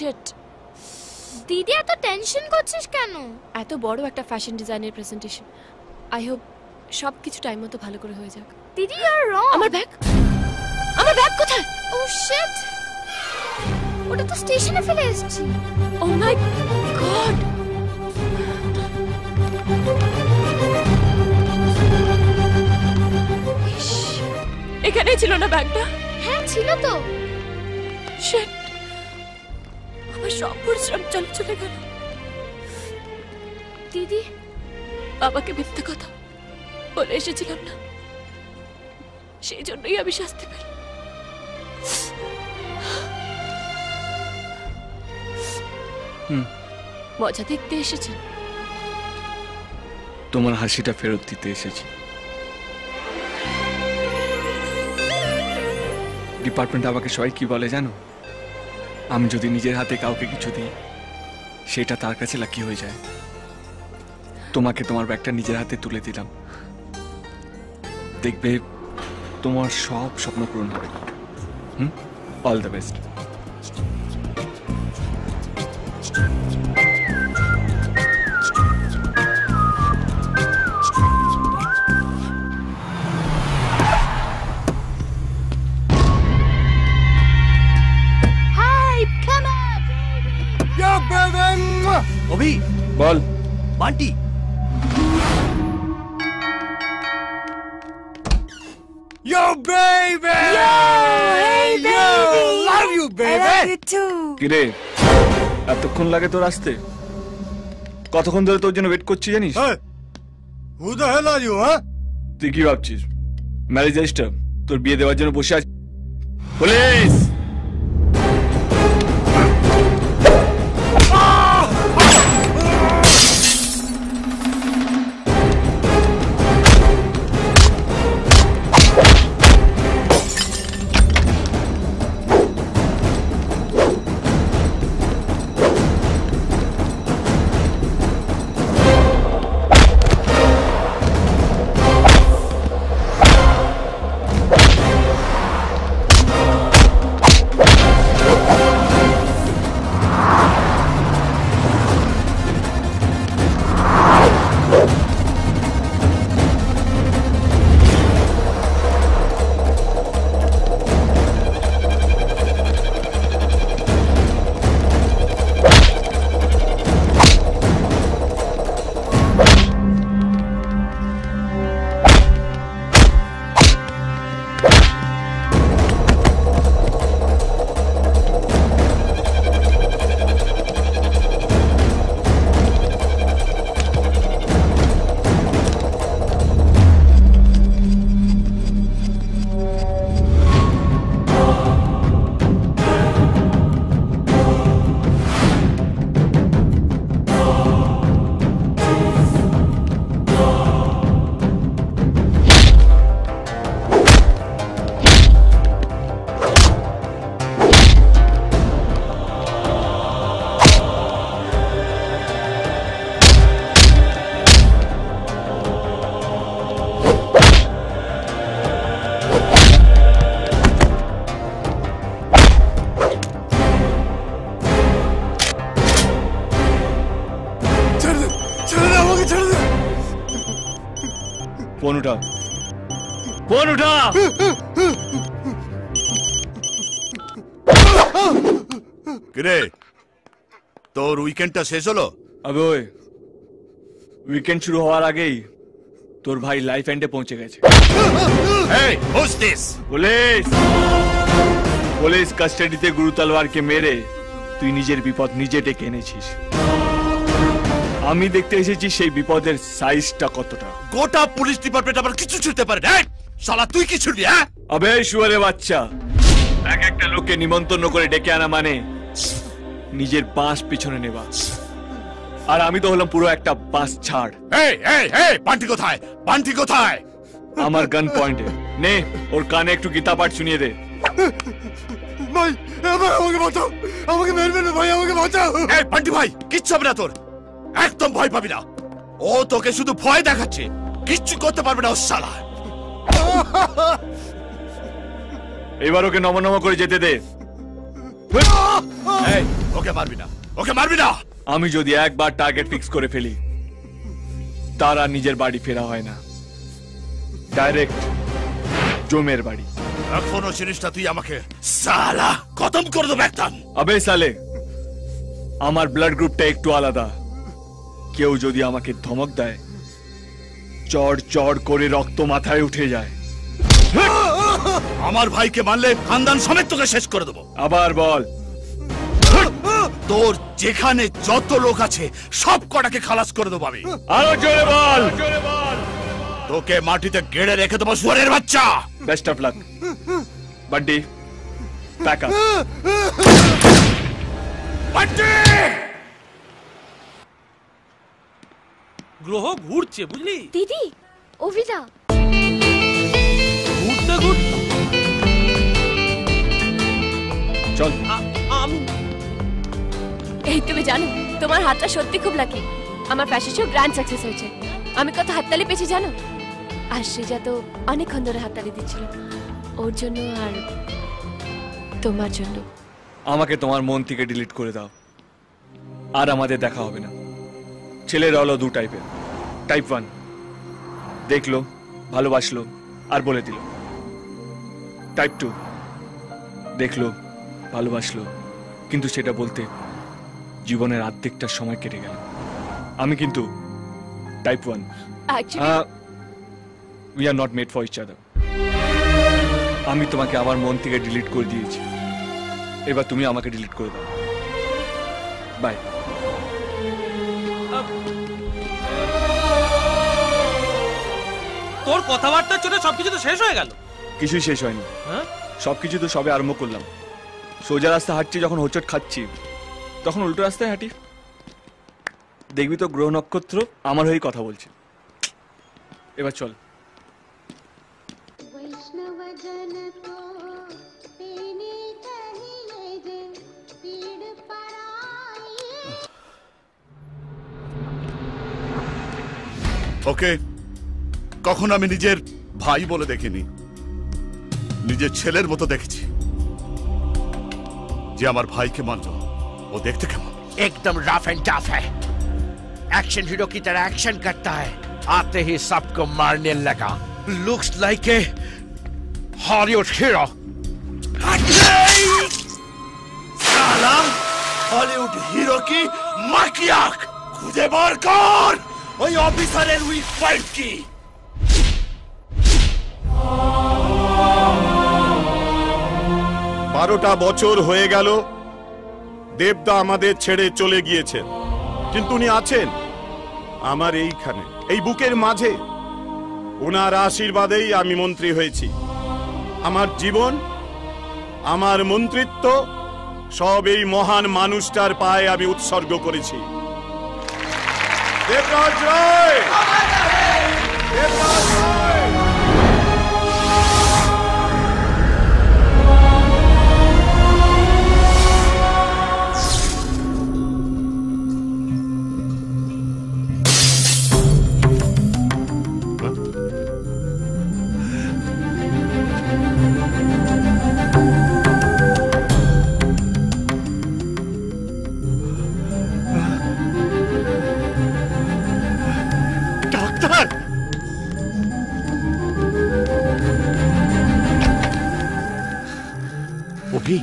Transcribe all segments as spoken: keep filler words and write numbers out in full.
Sheet দিদি এত tension করছিস কেন? এত বড় একটা ফ্যাশন ডিজাইনের প্রেজেন্টেশন, আই হোপ সবকিছু টাইম মতো ভালো করে হয়ে যাক। দিদি ইউ আর রং। আমার ব্যাগ, আমার ব্যাগ কোথায়? ও শিট, ওটা তো স্টেশনে ফেলে এসেছি। ও মাই গড, এখানেই ছিল না ব্যাগটা? হ্যাঁ ছিল তো। শিট, আমার সব পরিশ্রম চলে চলে গেল। দিদি, বাবাকে মিথ্যে কথা বলে এসেছিলাম না, সেই জন্যই আমি শাস্তি পেলাম। হুম, মজা দেখতে এসেছেন? তোমার হাসিটা ফেরত দিতে এসেছি। ডিপার্টমেন্ট আমাকে সবাই কি বলে জানো? আমি যদি নিজের হাতে কাউকে কিছু দিই, সেটা তার কাছে লাকি হয়ে যায়। তোমাকে তোমার ব্যাগটা নিজের হাতে তুলে দিলাম, দেখবে তোমার সব স্বপ্ন পূরণ হবে। Hmm, all the best. Abhi বল। Bunty, Yo, baby! Yo, hey, baby! Yo, love you, baby! I love you too! কিরে, এতক্ষণ লাগে তোর আসতে? কতক্ষণ ধরে তোর জন্য ওয়েট করছি জানিস? Hey! Who the hell are you, huh? তুই কি ভাবছিস ম্যারেজ রেজিস্টার তোর বিয়ে দেওয়ার জন্য বসে আছিস? পুলিশ! ফোন উঠা, ফোন উঠা। কিরে, তোর উইকেন্ডটা শেষ হলো? আবে ওই উইকেন্ড শুরু হওয়ার আগেই তোর ভাই লাইফ এন্ডে পৌঁছে গেছে। Hey, who's this? Police! Police কাস্টাডিতে গুরু তলোয়ারকে মেরে তুই নিজের বিপদ নিজে ডেকে এনেছিস। আমি দেখতে এসেছি সেই বিপদের সাইজটা কতটা। গোটা পুলিশ ডিপার্টমেন্ট আবার কিছু ছুটতে পারে না। শালা তুই কি ছুটবি? হ্যাঁ, আবে শুয়ারে বাচ্চা, এক একটা লোককে নিমন্ত্রণ করে ডেকে আনা মানে নিজের বাঁশ পিছনে নেবা, আর আমি তো হলাম পুরো একটা বাঁশ ছাড়। এই এই এই বান্টি কোথায়? বান্টি কোথায়? আমার গান পয়েন্টে নে, ওর কানে একটু গীতা পাঠ শুনিয়ে দে। ভাই আমাকে বাঁচাও, আমাকে মেরবে না ভাই, আমাকে বাঁচাও। এই বান্টি ভাই, কিচ্ছু হবে না তোর, একদম ভয় পাবি না। ও তোকে শুধু ভয় দেখাচ্ছে, কিচ্ছু করতে পারবে না ও শালা। এবার ওকে নম নম করে যেতে দে। এই ওকে মারবি না, ওকে মারবি না। আমি যদি একবার টার্গেট ফিক্স করে ফেলি তার আর নিজের বাড়ি ফেরা হয় না, ডাইরেক্ট জমের বাড়ি। এখনো জিনিসটা তুই আমাকে সালা খতম করে দেবো একদম। আবে সালে, আমার ব্লাড গ্রুপটা একটু আলাদা। কেউ যদি আমাকে ধমক দেয় চড় চড় করে রক্ত মাথায় উঠে যায়। আমার ভাইকে মারলে খানদান সমেত তোকে শেষ করে দেবো। আবার বল। তোর যেখানে যত লোক আছে সব কটাকে খালাস করে দেবো আমি। আরো জোরে বল। তোকে মাটিতে গেড়ে রেখে দেবো শুয়োরের বাচ্চা। Best of luck buddy, pack up. Buddy! গ্রহ ঘুরছে বুঝলি, দিদি অভিদা ঘুরতে ঘুরতে চল। আ- আমি এই তুমি জানো তোমার হাতটা সত্যি খুব লাকি। আমার ফ্যাশন শো গ্র্যান্ড সাকসেস হয়েছে। আমি কত হাততালি পেয়েছি জানো? আর সৃজা তো অনেকক্ষণ ধরে হাততালি দিচ্ছিল ওর জন্য আর তোমার জন্য। আমাকে তোমার মন থেকে ডিলিট করে দাও, আর আমাদের দেখা হবে না। ছেলেরা হলো দু টাইপের। টাইপ ওয়ান, দেখলো ভালোবাসলো আর বলে দিল। টাইপ টু, দেখলো ভালোবাসলো কিন্তু সেটা বলতে জীবনের অর্ধেকটা সময় কেটে গেল। আমি কিন্তু type one. Actually we are not made for each other. আমি তোমাকে আমার মন থেকে ডিলিট করে দিয়েছি, এবার তুমি আমাকে ডিলিট করে দাও। বাই। তোর কথাবার্তার জন্য সবকিছু তো শেষ হয়ে গেল। কিছুই শেষ হয়নি, হ্যাঁ সবকিছু তো সবে আরম্ভ করলাম। সোজা রাস্তা হাঁটছি যখন হোঁচট খাচ্ছি তখন উল্টো রাস্তায় হাঁটি। দেখবি তো গ্রহ নক্ষত্র আমার হয়েই কথা বলছে। এবার চল। वैष्णव जन को तेने कहिए जे पीड़ पराई। ওকে কখন আমি নিজের ভাই বলে দেখিনি, নিজের ছেলের মতো দেখেছি। যে আমার ভাইকে মারল ও দেখতে কেমন? एकदम रफ एंड टफ है। एक्शन हीरो की तरह एक्शन करता है, आते ही सबको मारने लगा। Looks like a Hollywood hero. साला हॉलीवुड हिरो की मां की आंख खुदे বার কর ওই অফিসারের উইক পয়েন্ট কি। বারোটা বছর হয়ে গেল দেবদা আমাদের ছেড়ে চলে গিয়েছেন, কিন্তু উনি আছেন আমার এইখানে, এই বুকের মাঝে। ওনার আশীর্বাদেই আমি মন্ত্রী হয়েছি। আমার জীবন, আমার মন্ত্রিত্ব সব এই মহান মানুষটার পায়ে আমি উৎসর্গ করেছি। দেবরাজ রায়! দেবরাজ রায়! ডাক্তার! अभी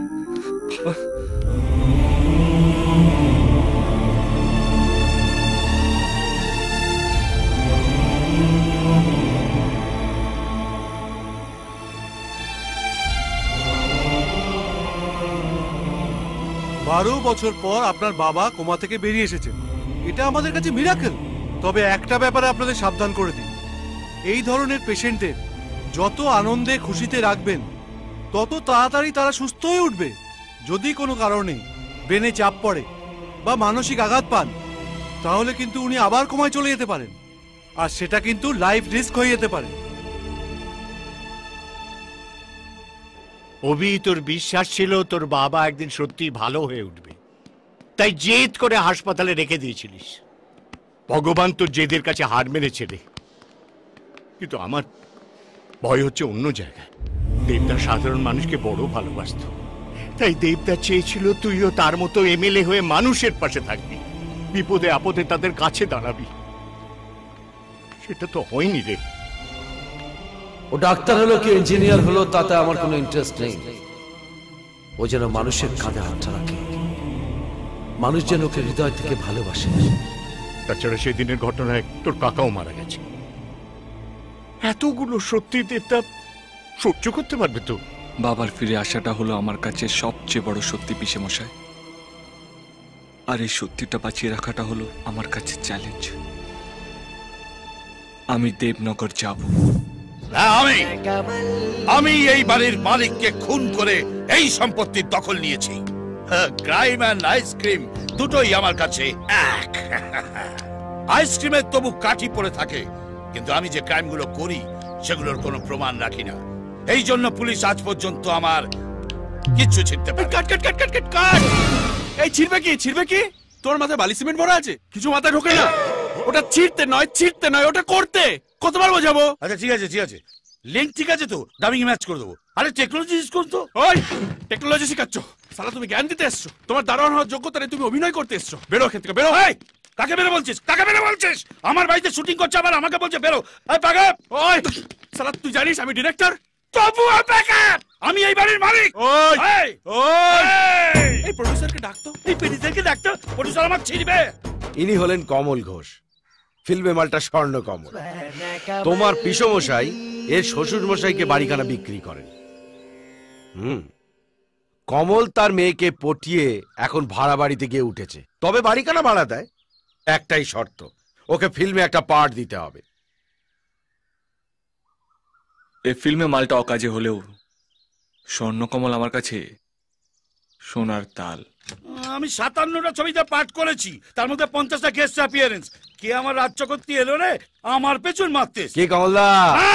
বারো বছর পর আপনার বাবা কোমা থেকে বেরিয়ে এসেছেন, এটা আমাদের কাছে মিরাকেল। তবে একটা ব্যাপারে আপনাদের সাবধান করে দিই, এই ধরনের পেশেন্টদের যত আনন্দে খুশিতে রাখবেন তত তাড়াতাড়ি তারা সুস্থ হয়ে উঠবে। যদি কোনো কারণে ব্রেনে চাপ পড়ে বা মানসিক আঘাত পান তাহলে কিন্তু উনি আবার কোমায় চলে যেতে পারেন, আর সেটা কিন্তু লাইফ রিস্ক হয়ে যেতে পারে। অভি, তোর বিশ্বাস ছিল তোর বাবা একদিন সত্যি ভালো হয়ে উঠবে, তাই জেদ করে হাসপাতালে রেখে দিয়েছিলিস। ভগবান তোর জেদের কাছে হার মেরেছে রে। কিন্তু আমার ভয় হচ্ছে অন্য জায়গায়। দেবদা সাধারণ মানুষকে বড় ভালোবাসত, তাই দেবদা চেয়েছিল তুইও তার মতো এমএলএ হয়ে মানুষের পাশে থাকবি, বিপদে আপদে তাদের কাছে দাঁড়াবি। সেটা তো হয়নি রে। ও ডাক্তার হলো কি ইঞ্জিনিয়ার হলো তাতে আমার কোনো ইন্টারেস্ট নেই। ও যেন মানুষের কাঁধে হাতটা রাখে, মানুষ যেন ওকে হৃদয় থেকে ভালোবাসে। তাছাড়া সেই দিনের ঘটনায় তোর কাকাও মারা গেছে। এতগুলো সত্যি দেবদা সহ্য করতে পারবে তো? বাবার ফিরে আসাটা হলো আমার কাছে সবচেয়ে বড় সত্যি পিসে মশাই, আর এই সত্যিটা বাঁচিয়ে রাখাটা হলো আমার কাছে চ্যালেঞ্জ। আমি দেবনগর যাব। আমি আমি এই বাড়ির মালিককে খুন করে এই সম্পত্তির দখল নিয়েছি। ক্রাইম অ্যান্ড আইসক্রিম দুটোই আমার কাছে এক। আইসক্রিমের তবু কাঠি পড়ে থাকে, কিন্তু আমি যে ক্রাইমগুলো করি সেগুলোর কোনো প্রমাণ রাখি না। এই জন্য পুলিশ আজ পর্যন্ত আমার কিচ্ছু ছিঁড়তে পারে। কাট কাট কাট কাট কাট কাট। এই ছিড়বে কি ছিড়বে কি? তোর মাথায় বালি সিমেন্ট ভরা আছে, কিছু মাথায় ঢোকে না। ওটা ছিড়তে নয় ছিড়তে নয়, ওটা করতে। কতবার বোঝাবো? আচ্ছা ঠিক আছে ঠিক আছে, লিঙ্ক ঠিক আছে তো, ডাবিং ম্যাচ করে দেবো। আরে টেকনোলজি ইউজ করতো। ওই টেকনোলজি শিখাচ্ছ? সালা তুমি জ্ঞান দিতে এসছো? তোমার দারোয়ান হওয়ার যোগ্যতা নেই, তুমি অভিনয় করতে এসছো। বেরো এখান থেকে, বেরো। এই কাকে বেরো বলছিস? কাকে বেরো বলছিস? আমার বাড়িতে শুটিং করছে, আবার আমাকে বলছে বেরো। এই পাগল! ওই সালা তুই জানিস আমি ডিরেক্টর? তবু অপেক্ষা, আমি এই বাড়ির মালিক। ওই এই ওই এই! এই প্রডিউসারকে ডাকতো। এই পেডিসারকে ডাকতো, প্রডিউসার আমার ছিড়বে। ইনি হলেন কমল ঘোষ, ফিল্মে মালটা স্বর্ণ কমল। তোমার পিসমশাই এর শ্বশুর মশাইকে বাড়িখানা বিক্রি করেন। হুম, কমল তার মেয়েকে পটিয়ে এখন ভাড়া বাড়িতে গিয়ে উঠেছে, তবে বাড়িখানা ভাড়া দেয়। একটাই শর্ত, ওকে ফিল্মে একটা পার্ট দিতে হবে। এই ফিল্মে মালটা অকাজে হলেও স্বর্ণকমল আমার কাছে সোনার তাল। আমি সাতান্নটা ছবিতে পাঠ করেছি, তার মধ্যে পঞ্চাশটা গেস্ট অ্যাপিয়ারেন্স। কে আমার রাজ্য করতে এলো রে আমার পেছন মারতে? কে কমলদা?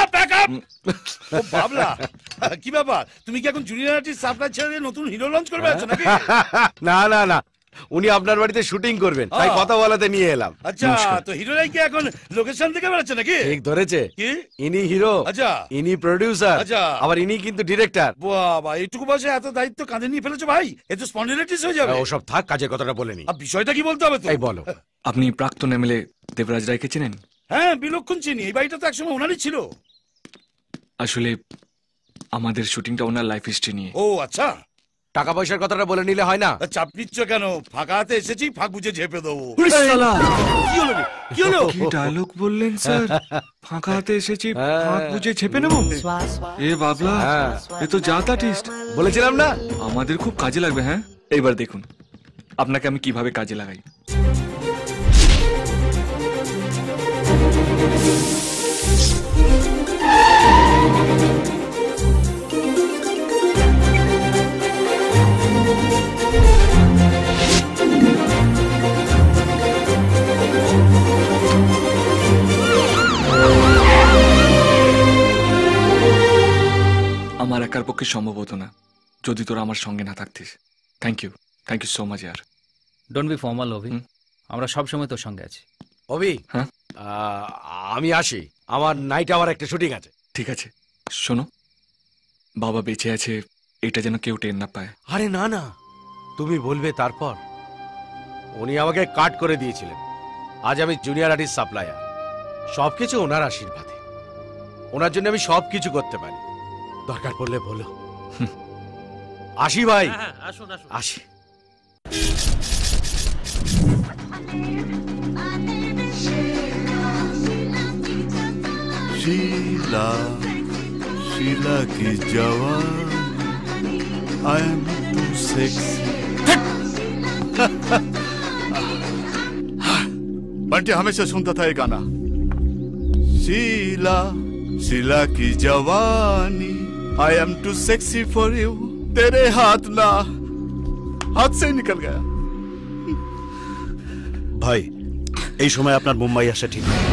বাবলা, কি ব্যাপার? তুমি কি এখন জুনিয়র আর্টিস্ট সাপ্লাই ছেড়ে দিয়ে নতুন হিরো লঞ্চ করবে আছো নাকি? না না না, উনি আপনার বাড়িতে শুটিং করবেন, তাই কথা বলাতে নিয়ে এলাম। আচ্ছা, তো হিরোরাই কি এখন লোকেশন থেকে বেরোচ্ছে নাকি? ঠিক ধরেছে। কি ইনি হিরো, আচ্ছা ইনি প্রডিউসার, আচ্ছা আবার ইনি কিন্তু ডিরেক্টর। বাবা, এইটুকু বয়সে এত দায়িত্ব কাঁধে নিয়ে ফেলেছো ভাই, এ তো স্পন্ডিলাইটিস হয়ে যাবে। ওসব থাক, কাজের কথাটা বলে নি। আর বিষয়টা কি বলতে হবে তো? এই বলো। আপনি প্রাক্তন এমএলএ দেবরাজ রায়কে চেনেন? হ্যাঁ, বিলক্ষণ চিনি। এই বাড়িটা তো একসময় ওনারই ছিল। আসলে আমাদের শুটিংটা ওনার লাইফ হিস্ট্রি নিয়ে। ও আচ্ছা, টাকা পয়সার কথাটা বলে নিলে হয় না? চাপ নিচ্ছ কেন? ফাঁকা হাতে এসেছি, ফাঁক বুঝে ঝেপে দেবো। কি হলো রে? কি হলো? কি ডায়লগ বললেন স্যার? ফাঁকা হাতে এসেছি, ফাঁক বুঝে ছেপে নেব? এ বাবলা, এ তো জাতা টেস্ট। বলেছিলাম না আমাদের খুব কাজে লাগবে। হ্যাঁ, এইবার দেখুন আপনাকে আমি কিভাবে কাজে লাগাই। আমার একার পক্ষে সম্ভব হতো না যদি তোরা আমার সঙ্গে না থাকতিস। Thank you, thank you so much ইয়ার। ডোন্ট বি ফর্মাল অভি, আমরা সব সময় তোর সঙ্গে আছি। অভি, হ্যাঁ আমি আসি, আমার নাইট আওয়ার একটা শুটিং আছে। ঠিক আছে, শোনো, বাবা বেঁচে আছে এটা যেন কেউ টের না পায়। আরে না না, তুমি বলবে তারপর। উনি আমাকে কাট করে দিয়েছিলেন, আজ আমি জুনিয়র আর্টিস্ট সাপ্লায়ার। সবকিছু ওনার আশীর্বাদে, ওনার জন্য আমি সবকিছু করতে পারি। দরকার পড়লে বলো। আসি ভাই, আসুন আসুন। আসি। शीला शीला की जवान I am too sexy. Bunty हमेशा सुनता था ये गाना, शीला शीला की जवानी I am too sexy for you. तेरे हाथ ना हाथ से निकल गया। ভাই, এই সময় আপনার মুম্বাই আসা ঠিক না।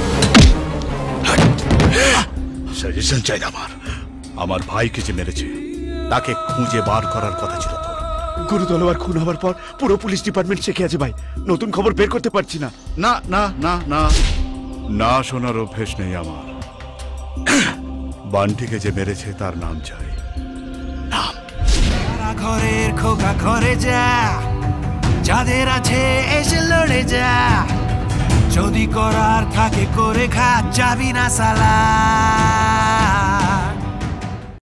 সাজেশন চাই আমার। আমার ভাইকে যে মেরেছে তাকে খুঁজে বার করার কথা ছিল তোর। গুরু তলোয়ার খুন হওয়ার পর পুরো পুলিশ ডিপার্টমেন্ট চেকে আছে ভাই, নতুন খবর বের করতে পারছি না। না না না না না শোনার অভ্যেস নেই আমার। বান্টিকে যে মেরেছে তার নাম চাই, নাম। ঘরের খোকা ঘরে যা, যাদের আছে এসে লড়ে যা, যদি করার থাকে করে খা, যাবি না সালা।